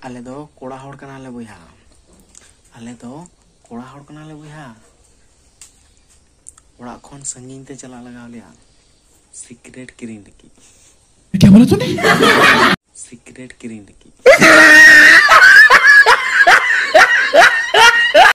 आले दो कोड़ा होड़ कनाले बुया आले दो कोड़ा होड़ कनाले बुया ओड़ा खन संगीन ते चला लगा लिया सिगरेट किरिंग की। क्या बोला तूने? सिगरेट किरिंग की।